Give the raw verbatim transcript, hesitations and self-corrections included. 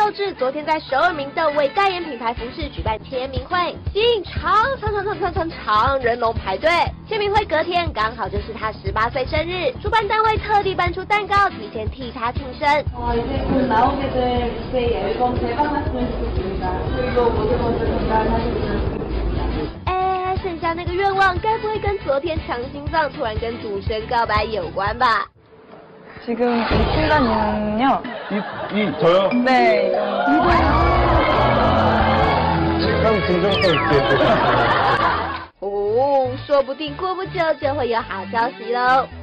道志昨天在首尔明洞为代言品牌服饰举办签名会，吸引长长长长长长长人龙排队。签名会隔天刚好就是他十八岁生日，主办单位特地搬出蛋糕，提前替他庆生。 어 이제 곧 나오게 될 새 앨범 대박 났으면 좋겠습니다. 그리고 모두 모두 건강하시길 바랍니다. 哎，剩下那个愿望该不会跟昨天抢心脏突然跟赌神告白有关吧？ 지금 이 순간이는요. 이, 이 저요? 네. 참 긍정성 있게. 哦，说不定过不久就会有好消息喽。